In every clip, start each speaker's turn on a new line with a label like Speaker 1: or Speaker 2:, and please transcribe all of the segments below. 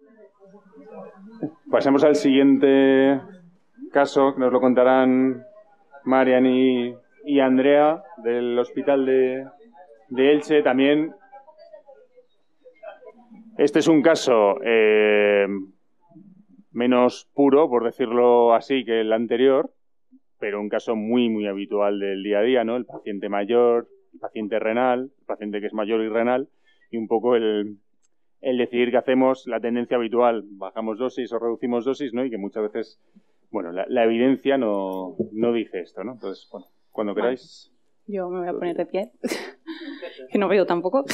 Speaker 1: Pasamos al siguiente caso, que nos lo contarán Marian y Andrea, del hospital de Elche. También este es un caso menos puro, por decirlo así, que el anterior, pero un caso muy, muy habitual del día a día, ¿no? El paciente mayor, el paciente renal, el paciente que es mayor y renal, y un poco el decidir qué hacemos, la tendencia habitual, bajamos dosis o reducimos dosis, ¿no? Y que muchas veces, bueno, la evidencia no dice esto, ¿no? Entonces, bueno, cuando queráis.
Speaker 2: Yo me voy a poner de pie, que no veo tampoco.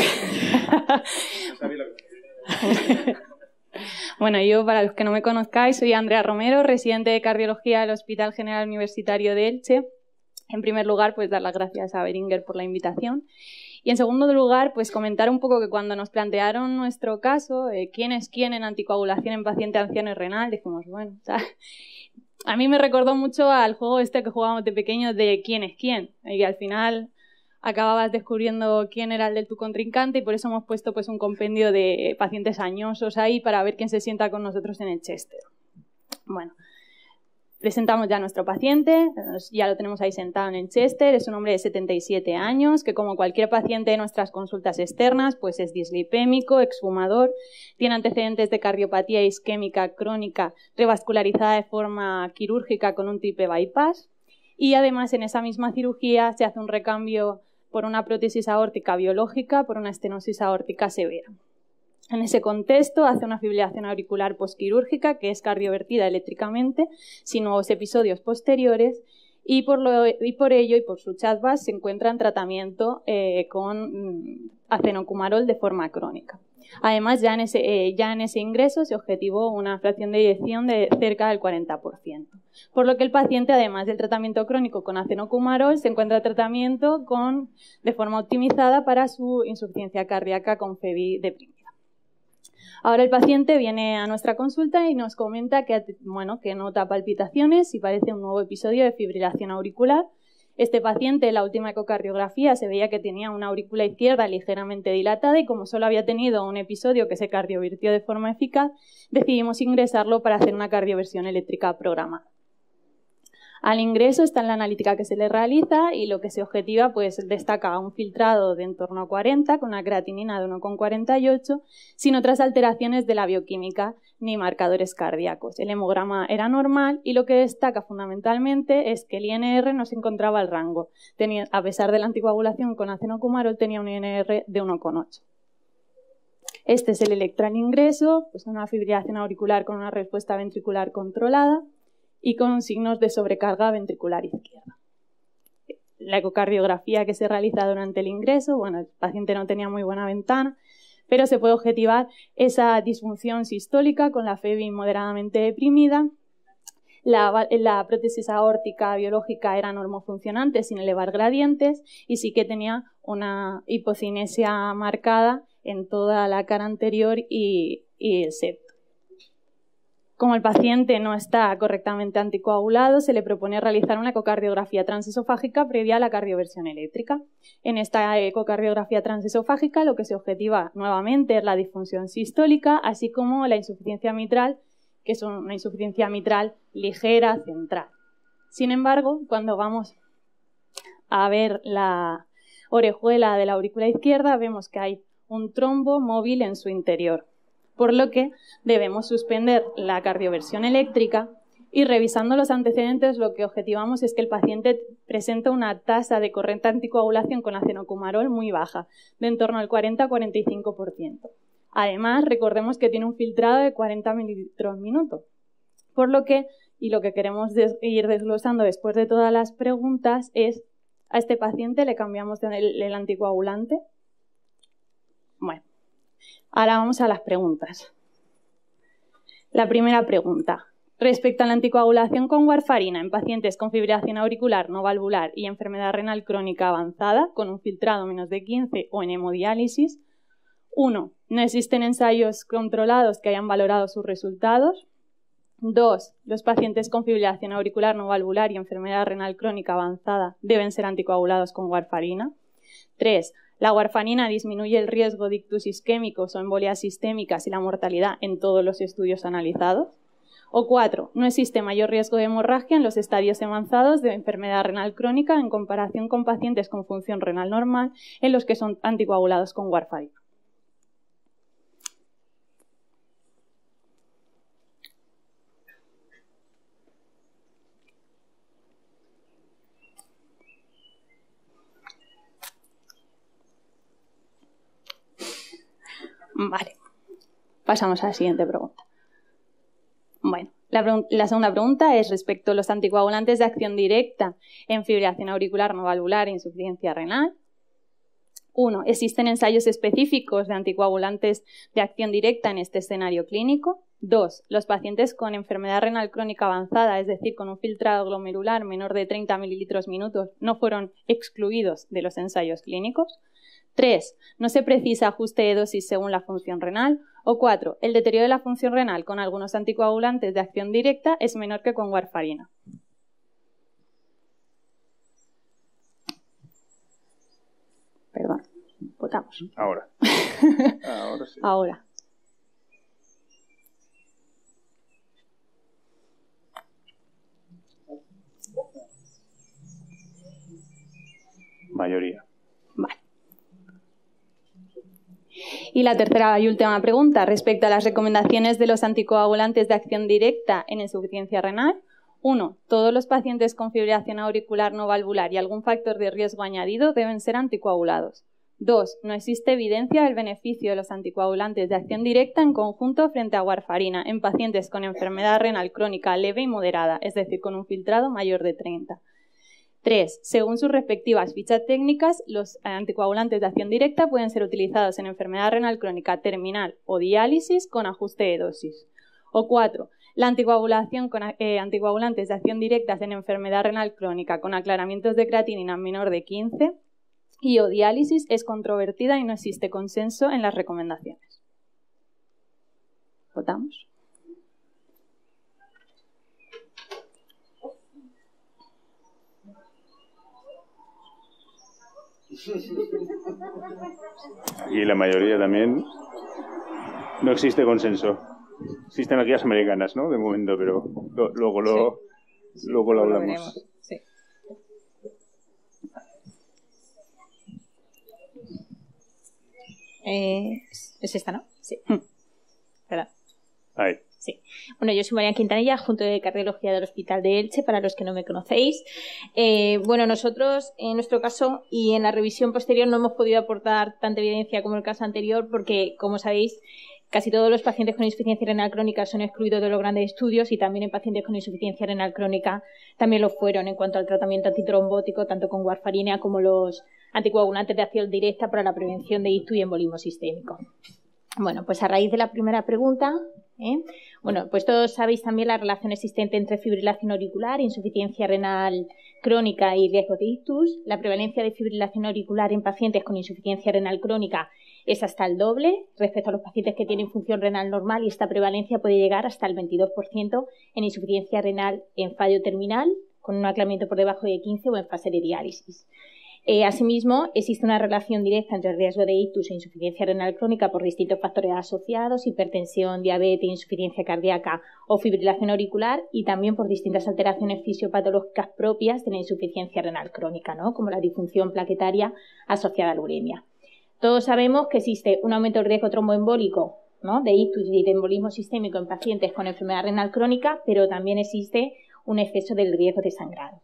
Speaker 2: Bueno, yo, para los que no me conozcáis, soy Andrea Romero, residente de cardiología del Hospital General Universitario de Elche. En primer lugar, pues dar las gracias a Beringer por la invitación. Y en segundo lugar, pues comentar un poco que cuando nos plantearon nuestro caso, quién es quién en anticoagulación en paciente anciano y renal, dijimos, bueno, o sea, a mí me recordó mucho al juego este que jugábamos de pequeños de quién es quién. Y al final acababas descubriendo quién era el de tu contrincante y por eso hemos puesto pues un compendio de pacientes añosos ahí para ver quién se sienta con nosotros en el Chester. Bueno, presentamos ya a nuestro paciente, ya lo tenemos ahí sentado en el Chester, es un hombre de 77 años que como cualquier paciente de nuestras consultas externas pues es dislipémico, exfumador, tiene antecedentes de cardiopatía isquémica crónica revascularizada de forma quirúrgica con un triple bypass y además en esa misma cirugía se hace un recambio por una prótesis aórtica biológica por una estenosis aórtica severa. En ese contexto hace una fibrilación auricular posquirúrgica que es cardiovertida eléctricamente sin nuevos episodios posteriores y por ello y por su CHA2-VASc se encuentra en tratamiento con acenocumarol de forma crónica. Además, ya en ese ingreso se objetivó una fracción de eyección de cerca del 40%. Por lo que el paciente, además del tratamiento crónico con acenocumarol, se encuentra en tratamiento de forma optimizada para su insuficiencia cardíaca con FEVI deprimida. Ahora el paciente viene a nuestra consulta y nos comenta que nota palpitaciones y parece un nuevo episodio de fibrilación auricular. Este paciente en la última ecocardiografía se veía que tenía una aurícula izquierda ligeramente dilatada y como solo había tenido un episodio que se cardiovirtió de forma eficaz, decidimos ingresarlo para hacer una cardioversión eléctrica programada. Al ingreso está en la analítica que se le realiza y lo que se objetiva pues destaca un filtrado de en torno a 40 con una creatinina de 1,48 sin otras alteraciones de la bioquímica ni marcadores cardíacos. El hemograma era normal y lo que destaca fundamentalmente es que el INR no se encontraba al rango. A pesar de la anticoagulación con acenocumarol tenía un INR de 1,8. Este es el electro al ingreso, pues una fibrilación auricular con una respuesta ventricular controlada y con signos de sobrecarga ventricular izquierda. La ecocardiografía que se realiza durante el ingreso, bueno, el paciente no tenía muy buena ventana, pero se puede objetivar esa disfunción sistólica con la FEVI moderadamente deprimida. La prótesis aórtica biológica era normofuncionante sin elevar gradientes y sí que tenía una hipocinesia marcada en toda la cara anterior y el septo. Como el paciente no está correctamente anticoagulado, se le propone realizar una ecocardiografía transesofágica previa a la cardioversión eléctrica. En esta ecocardiografía transesofágica lo que se objetiva nuevamente es la disfunción sistólica, así como la insuficiencia mitral, que es una insuficiencia mitral ligera central. Sin embargo, cuando vamos a ver la orejuela de la aurícula izquierda, vemos que hay un trombo móvil en su interior, por lo que debemos suspender la cardioversión eléctrica y revisando los antecedentes lo que objetivamos es que el paciente presenta una tasa de corriente anticoagulación con acenocumarol muy baja, de en torno al 40-45%. Además, recordemos que tiene un filtrado de 40 mililitros minuto, por lo que, y lo que queremos ir desglosando después de todas las preguntas es, a este paciente le cambiamos el anticoagulante. Bueno. Ahora vamos a las preguntas. La primera pregunta. Respecto a la anticoagulación con warfarina en pacientes con fibrilación auricular no valvular y enfermedad renal crónica avanzada, con un filtrado menos de 15 o en hemodiálisis. 1. No existen ensayos controlados que hayan valorado sus resultados. 2. Los pacientes con fibrilación auricular no valvular y enfermedad renal crónica avanzada deben ser anticoagulados con warfarina. 3. La warfarina disminuye el riesgo de ictus isquémicos o embolias sistémicas y la mortalidad en todos los estudios analizados. O 4. No existe mayor riesgo de hemorragia en los estadios avanzados de enfermedad renal crónica en comparación con pacientes con función renal normal en los que son anticoagulados con warfarina. Vale, pasamos a la siguiente pregunta. Bueno, la segunda pregunta es respecto a los anticoagulantes de acción directa en fibrilación auricular no valvular e insuficiencia renal. 1. ¿Existen ensayos específicos de anticoagulantes de acción directa en este escenario clínico? 2. Los pacientes con enfermedad renal crónica avanzada, es decir, con un filtrado glomerular menor de 30 mililitros minutos, no fueron excluidos de los ensayos clínicos. 3. No se precisa ajuste de dosis según la función renal. O 4. El deterioro de la función renal con algunos anticoagulantes de acción directa es menor que con warfarina. Perdón, votamos.
Speaker 1: Ahora. Ahora sí.
Speaker 2: Ahora.
Speaker 1: Mayoría.
Speaker 2: Vale. Y la tercera y última pregunta, respecto a las recomendaciones de los anticoagulantes de acción directa en insuficiencia renal. 1. Todos los pacientes con fibrilación auricular no valvular y algún factor de riesgo añadido deben ser anticoagulados. 2. No existe evidencia del beneficio de los anticoagulantes de acción directa en conjunto frente a warfarina en pacientes con enfermedad renal crónica leve y moderada, es decir, con un filtrado mayor de 30. 3. Según sus respectivas fichas técnicas, los anticoagulantes de acción directa pueden ser utilizados en enfermedad renal crónica terminal o diálisis con ajuste de dosis. O 4. La anticoagulación con anticoagulantes de acción directa en enfermedad renal crónica con aclaramientos de creatinina menor de 15 y o diálisis es controvertida y no existe consenso en las recomendaciones. ¿Votamos?
Speaker 1: Aquí la mayoría también. No existe consenso. Existen aquí las americanas, ¿no? De momento, pero luego lo hablamos.
Speaker 3: Veremos. Sí. Es esta, ¿no? Sí. ¿Verdad?
Speaker 1: Ahí.
Speaker 3: Sí. Bueno, yo soy María Quintanilla, junto de Cardiología del Hospital de Elche, para los que no me conocéis. Bueno, nosotros, en nuestro caso y en la revisión posterior, no hemos podido aportar tanta evidencia como el caso anterior, porque, como sabéis, casi todos los pacientes con insuficiencia renal crónica son excluidos de los grandes estudios y también en pacientes con insuficiencia renal crónica también lo fueron en cuanto al tratamiento antitrombótico, tanto con warfarina como los anticoagulantes de acción directa para la prevención de ictus y embolismo sistémico. Bueno, pues a raíz de la primera pregunta, bueno, pues todos sabéis también la relación existente entre fibrilación auricular, insuficiencia renal crónica y riesgo de ictus. La prevalencia de fibrilación auricular en pacientes con insuficiencia renal crónica es hasta el doble respecto a los pacientes que tienen función renal normal y esta prevalencia puede llegar hasta el 22% en insuficiencia renal en fallo terminal, con un aclaramiento por debajo de 15 o en fase de diálisis. Asimismo, existe una relación directa entre el riesgo de ictus e insuficiencia renal crónica por distintos factores asociados, hipertensión, diabetes, insuficiencia cardíaca o fibrilación auricular, y también por distintas alteraciones fisiopatológicas propias de la insuficiencia renal crónica, ¿no? Como la disfunción plaquetaria asociada a la uremia. Todos sabemos que existe un aumento del riesgo tromboembólico, ¿no? De ictus y de embolismo sistémico en pacientes con enfermedad renal crónica, pero también existe un exceso del riesgo de sangrado.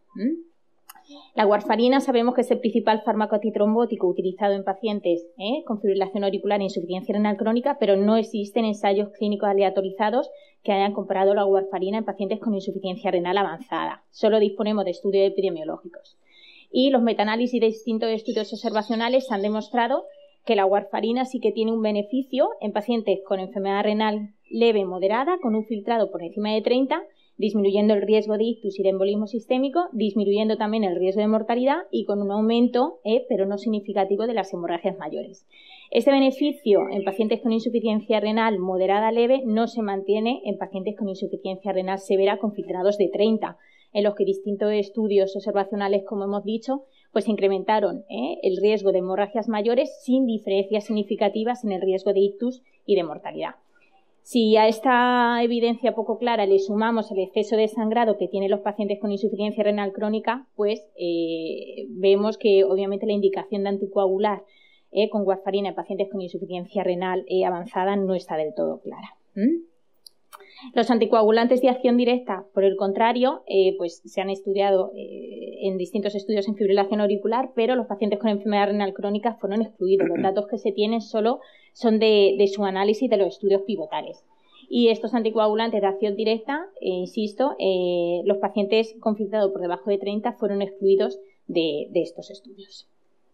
Speaker 3: La warfarina sabemos que es el principal fármaco antitrombótico utilizado en pacientes con fibrilación auricular e insuficiencia renal crónica, pero no existen ensayos clínicos aleatorizados que hayan comparado la warfarina en pacientes con insuficiencia renal avanzada. Solo disponemos de estudios epidemiológicos. Y los metaanálisis de distintos estudios observacionales han demostrado que la warfarina sí que tiene un beneficio en pacientes con enfermedad renal leve moderada, con un filtrado por encima de 30, disminuyendo el riesgo de ictus y de embolismo sistémico, disminuyendo también el riesgo de mortalidad y con un aumento, pero no significativo, de las hemorragias mayores. Este beneficio en pacientes con insuficiencia renal moderada leve no se mantiene en pacientes con insuficiencia renal severa con filtrados de 30, en los que distintos estudios observacionales, como hemos dicho, pues incrementaron el riesgo de hemorragias mayores sin diferencias significativas en el riesgo de ictus y de mortalidad. Si a esta evidencia poco clara le sumamos el exceso de sangrado que tienen los pacientes con insuficiencia renal crónica, pues vemos que obviamente la indicación de anticoagular con warfarina en pacientes con insuficiencia renal avanzada no está del todo clara. Los anticoagulantes de acción directa, por el contrario, pues se han estudiado en distintos estudios en fibrilación auricular, pero los pacientes con enfermedad renal crónica fueron excluidos. Los datos que se tienen solo son de su análisis de los estudios pivotales. Y estos anticoagulantes de acción directa, insisto, los pacientes con filtrado por debajo de 30 fueron excluidos de estos estudios.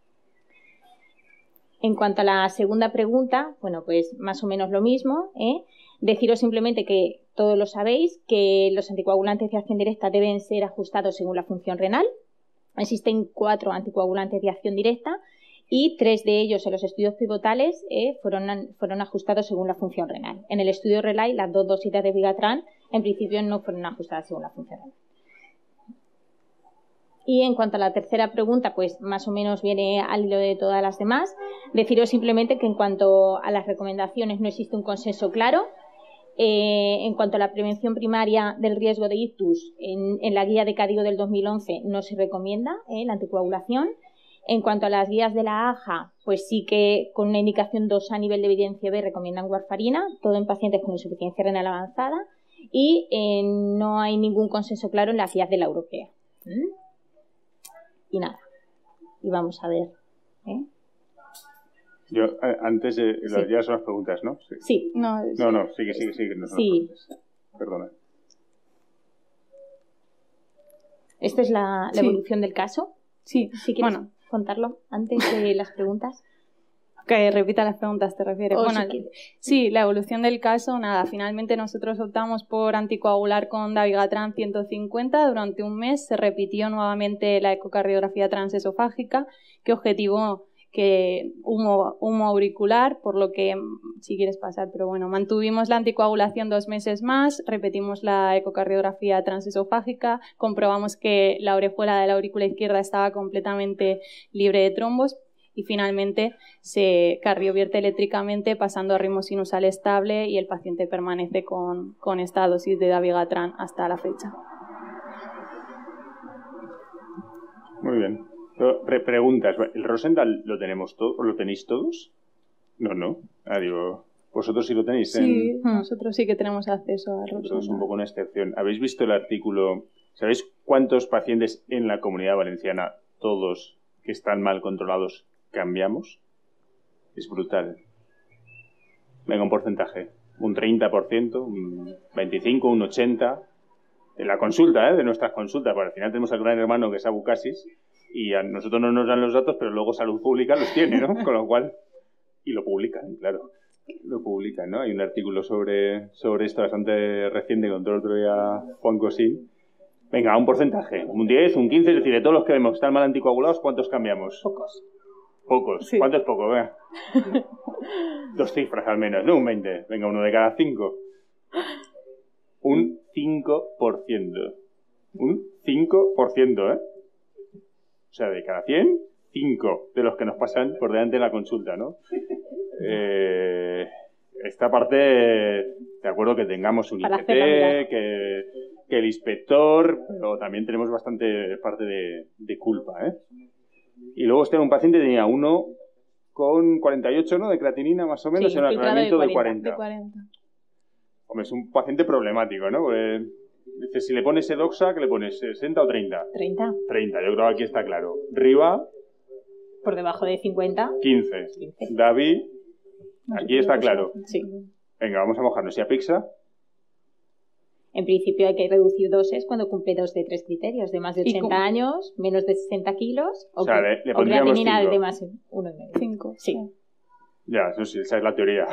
Speaker 3: En cuanto a la segunda pregunta, bueno, pues más o menos lo mismo. Deciros simplemente que todos lo sabéis, que los anticoagulantes de acción directa deben ser ajustados según la función renal. Existen 4 anticoagulantes de acción directa y 3 de ellos en los estudios pivotales fueron ajustados según la función renal. En el estudio RELAY, las 2 dosis de Dabigatran en principio no fueron ajustadas según la función renal. Y en cuanto a la tercera pregunta, pues más o menos viene al hilo de todas las demás. Deciros simplemente que en cuanto a las recomendaciones no existe un consenso claro. En cuanto a la prevención primaria del riesgo de ictus, en la guía de KDIGO del 2011 no se recomienda la anticoagulación. En cuanto a las guías de la AJA, pues sí que con una indicación 2A a nivel de evidencia B recomiendan warfarina, todo en pacientes con insuficiencia renal avanzada, y no hay ningún consenso claro en las guías de la europea. Y nada, y vamos a ver.
Speaker 1: Yo, antes, ya son las preguntas, ¿no?
Speaker 3: Sí.
Speaker 1: No, sigue. No
Speaker 3: sí.
Speaker 1: Perdona.
Speaker 3: ¿Esta es la evolución del caso?
Speaker 2: Sí.
Speaker 3: Si quieres contarlo antes de las preguntas.
Speaker 2: Que repita las preguntas, ¿te refieres? Sí, la evolución del caso, nada, finalmente nosotros optamos por anticoagular con Dabigatran 150 durante un mes, se repitió nuevamente la ecocardiografía transesofágica, que objetivó que humo auricular, por lo que, si quieres pasar, pero bueno, mantuvimos la anticoagulación 2 meses más, repetimos la ecocardiografía transesofágica, comprobamos que la orejuela de la aurícula izquierda estaba completamente libre de trombos, y finalmente se cardiovierte eléctricamente pasando a ritmo sinusal estable y el paciente permanece con esta dosis de Dabigatran hasta la fecha.
Speaker 1: Muy bien. Preguntas. ¿El Rosendahl lo tenemos todo? ¿Lo tenéis todos? No. Digo, vosotros sí lo tenéis.
Speaker 2: Sí, nosotros sí que tenemos acceso al Rosendahl.
Speaker 1: Es un poco una excepción. ¿Habéis visto el artículo? ¿Sabéis cuántos pacientes en la Comunidad Valenciana, todos que están mal controlados, cambiamos? Es brutal. Venga, un porcentaje. Un 30%, un 25%, un 80%. En la consulta, de nuestras consultas. Porque al final tenemos al gran hermano que es Abucasis y a nosotros no nos dan los datos, pero luego Salud Pública los tiene, ¿no? Con lo cual... Y lo publican, claro. Lo publican, ¿no? Hay un artículo sobre esto bastante reciente que contó el otro día Juan Cosín. Venga, un porcentaje. Un 10, un 15, es decir, de todos los que vemos que están mal anticoagulados, ¿cuántos cambiamos? Pocos. Sí. ¿Cuánto es poco? Venga. 2 cifras al menos, ¿no? Un 20. Venga, 1 de cada 5. Un 5%. Un 5%, O sea, de cada 100, 5 de los que nos pasan por delante de la consulta, ¿no? Esta parte, de acuerdo que tengamos un IPT, que el inspector, pero también tenemos bastante parte de culpa, Y luego un paciente que tenía 1,48, ¿no? De creatinina, más o menos, en un aclaramiento de 40. Hombre, es un paciente problemático, ¿no? Porque, dice, si le pones Edoxa, ¿qué le pones? ¿60 o 30?
Speaker 3: 30.
Speaker 1: 30, yo creo que aquí está claro. Riva...
Speaker 3: Por debajo de 50.
Speaker 1: 15. David, aquí está claro.
Speaker 3: Sí.
Speaker 1: Venga, vamos a mojarnos. ¿Y a Pixa?
Speaker 3: En principio hay que reducir dosis cuando cumple 2 de 3 criterios. De más de 80 años, menos de 60 kilos, o sea, le pondríamos creatinina de más de 1,5. 5. Sí.
Speaker 1: Ya, eso sí, esa es la teoría.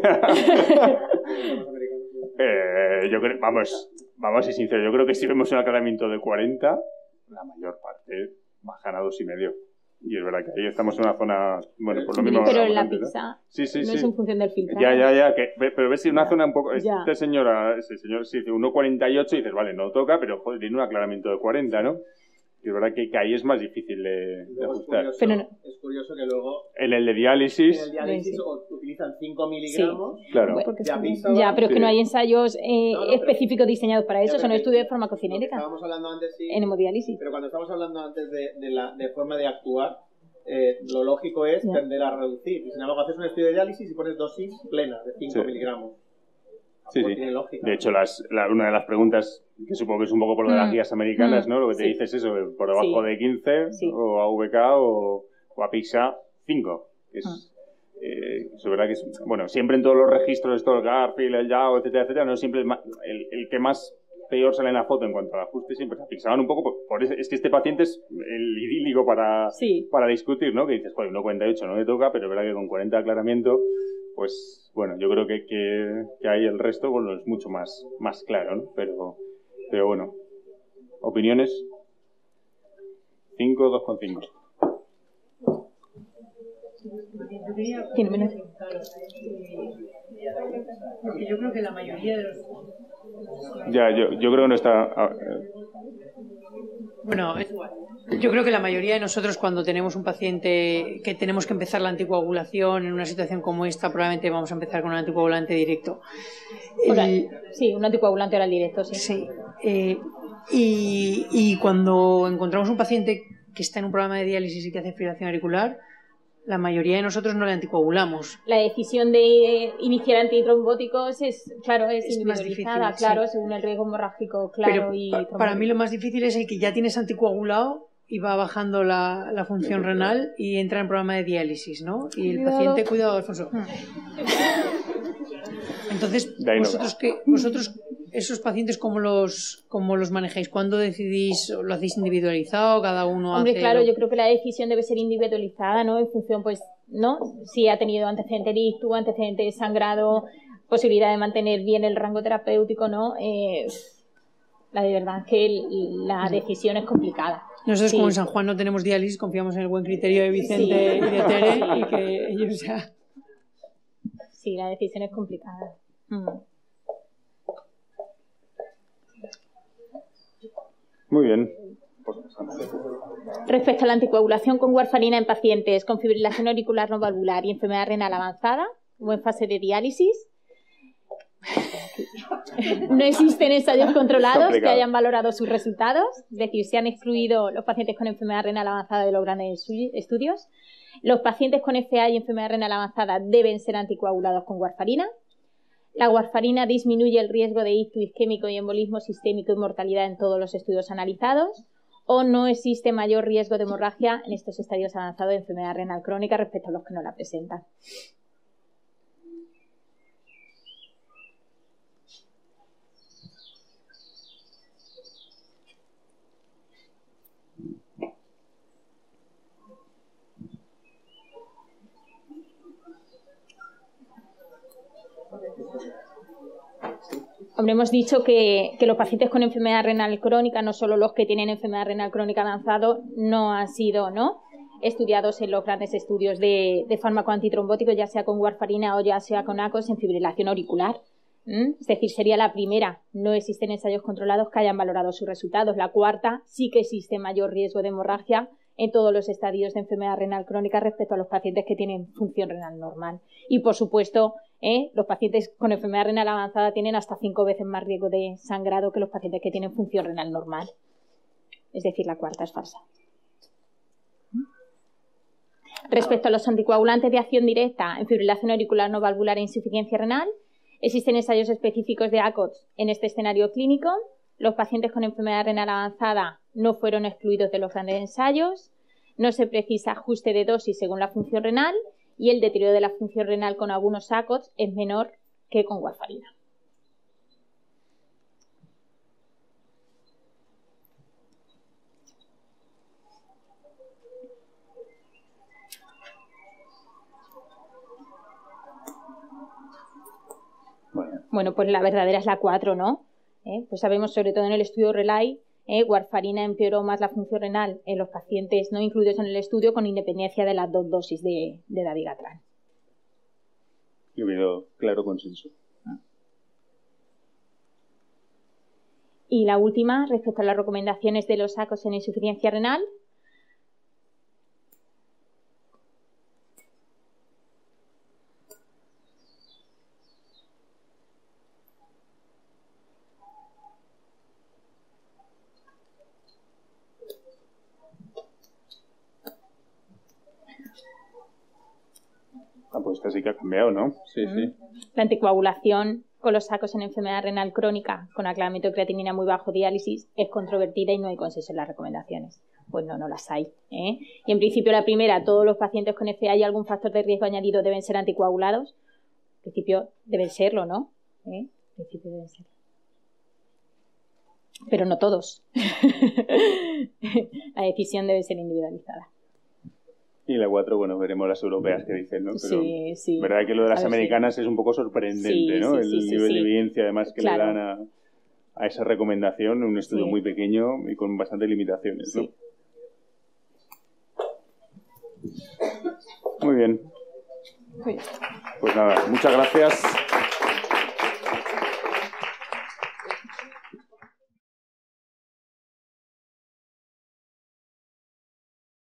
Speaker 1: Yo creo, vamos a ser sinceros, yo creo que si vemos un aclaramiento de 40, la mayor parte bajan a 2,5. Y es verdad que ahí estamos en una zona, bueno, por lo mismo...
Speaker 3: Pero en la pizza no es en función del filtrado.
Speaker 1: Ya, pero ves si una zona un poco... Ese señor, sí, 1,48 y dices, vale, no toca, pero joder, tiene un aclaramiento de 40, ¿no? que es verdad que ahí es más difícil de ajustar.
Speaker 4: Es curioso que luego
Speaker 1: en el de diálisis,
Speaker 4: sí, utilizan 5 miligramos.
Speaker 1: Sí, claro.
Speaker 3: Ya, pero es que no hay ensayos específicos diseñados para eso, son estudios de farmacocinética.
Speaker 4: Estábamos hablando antes, sí,
Speaker 3: en hemodiálisis.
Speaker 4: Pero cuando estamos hablando antes de forma de actuar, lo lógico es tender a reducir. Y sin embargo, haces un estudio de diálisis y pones dosis plena de 5 miligramos.
Speaker 1: Sí, sí.
Speaker 4: Tiene lógica.
Speaker 1: De hecho, una de las preguntas, que supongo que es un poco por lo de las guías americanas, ¿no? Lo que te dice es eso, por debajo de 15, o AVK o a PISA 5. Es verdad que es, bueno, siempre en todos los registros, esto, el Garfield, el Yao, etcétera, etcétera, no siempre el que más peor sale en la foto en cuanto al ajuste, siempre se fixaban un poco, es que este paciente es el idílico para discutir, ¿no? Que dices, joder, 1,48 no le toca, pero es verdad que con 40 de aclaramiento, pues bueno, yo creo que ahí el resto, bueno, es mucho más claro, ¿no? Pero bueno, ¿opiniones? 5, 2,5.
Speaker 3: Tiene menos.
Speaker 5: Porque yo creo que la mayoría de los...
Speaker 1: Ya, yo creo que no está...
Speaker 5: Bueno, es igual. Yo creo que la mayoría de nosotros, cuando tenemos un paciente que tenemos que empezar la anticoagulación en una situación como esta, probablemente vamos a empezar con un anticoagulante directo.
Speaker 3: Sí, un anticoagulante oral directo, sí.
Speaker 5: Sí. Y cuando encontramos un paciente que está en un programa de diálisis y que hace fibrilación auricular, la mayoría de nosotros no le anticoagulamos.
Speaker 3: La decisión de iniciar antitrombóticos es
Speaker 5: más difícil,
Speaker 3: claro, según el riesgo hemorrágico, claro.
Speaker 5: Pero para mí lo más difícil es el que ya tienes anticoagulado y va bajando la función renal y entra en programa de diálisis, ¿no? Y el paciente, cuidado, Alfonso. Entonces, vosotros esos pacientes, ¿cómo los manejáis? ¿Cuándo decidís? ¿Lo hacéis individualizado? ¿Cada uno
Speaker 3: Hombre,
Speaker 5: hace...?
Speaker 3: Claro, yo creo que la decisión debe ser individualizada, ¿no? En función, pues, ¿no? Si ha tenido antecedente de ictus, antecedente de sangrado, posibilidad de mantener bien el rango terapéutico, ¿no? La de verdad es que la decisión es complicada.
Speaker 5: Nosotros, como en San Juan no tenemos diálisis, confiamos en el buen criterio de Vicente y de Tere y que ellos ya...
Speaker 3: Sí, la decisión es complicada.
Speaker 1: Muy bien.
Speaker 3: Respecto a la anticoagulación con warfarina en pacientes con fibrilación auricular no valvular y enfermedad renal avanzada o en fase de diálisis, no existen ensayos controlados que hayan valorado sus resultados, es decir, se han excluido los pacientes con enfermedad renal avanzada de los grandes estudios. Los pacientes con FA y enfermedad renal avanzada deben ser anticoagulados con warfarina. La warfarina disminuye el riesgo de ictus isquémico y embolismo sistémico y mortalidad en todos los estudios analizados, o no existe mayor riesgo de hemorragia en estos estadios avanzados de enfermedad renal crónica respecto a los que no la presentan. Hombre, hemos dicho que los pacientes con enfermedad renal crónica, no solo los que tienen enfermedad renal crónica avanzado, no han sido estudiados en los grandes estudios de fármaco antitrombótico, ya sea con warfarina o ya sea con ACOS en fibrilación auricular. Es decir, sería la primera. No existen ensayos controlados que hayan valorado sus resultados. La cuarta, sí que existe mayor riesgo de hemorragia en todos los estadios de enfermedad renal crónica respecto a los pacientes que tienen función renal normal. Y, por supuesto, los pacientes con enfermedad renal avanzada tienen hasta 5 veces más riesgo de sangrado que los pacientes que tienen función renal normal. Es decir, la cuarta es falsa. Respecto a los anticoagulantes de acción directa en fibrilación auricular no valvular e insuficiencia renal, existen ensayos específicos de ACOTS en este escenario clínico. Los pacientes con enfermedad renal avanzada no fueron excluidos de los grandes ensayos, no se precisa ajuste de dosis según la función renal y el deterioro de la función renal con algunos ACOTS es menor que con warfarina. Bueno, pues la verdadera es la 4, ¿no? Pues sabemos, sobre todo en el estudio RELAY, warfarina empeoró más la función renal en los pacientes no incluidos en el estudio con independencia de las 2 dosis de dabigatran.
Speaker 1: Y ha habido claro consenso.
Speaker 3: Y la última, respecto a las recomendaciones de los ACOS en insuficiencia renal.
Speaker 1: Ah, pues esta sí que ha cambiado, ¿no? Sí, sí.
Speaker 3: La anticoagulación con los ACOS en enfermedad renal crónica con aclaramiento de creatinina muy bajo, diálisis, es controvertida y no hay consenso en las recomendaciones. Pues no las hay. Y en principio la primera, todos los pacientes con FA y algún factor de riesgo añadido deben ser anticoagulados. En principio deben serlo, ¿no? En principio deben serlo. Pero no todos. La decisión debe ser individualizada.
Speaker 1: Y la 4, bueno, veremos las europeas que dicen, ¿no? Pero
Speaker 3: sí.
Speaker 1: verdad que lo de las americanas es un poco sorprendente, ¿no? El nivel de evidencia, además, que le dan a esa recomendación, un estudio muy pequeño y con bastantes limitaciones, ¿no? Muy bien. Pues nada, muchas gracias.